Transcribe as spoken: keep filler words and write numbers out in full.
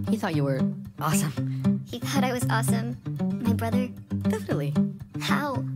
He thought you were awesome. He thought I was awesome. My brother? Definitely. How?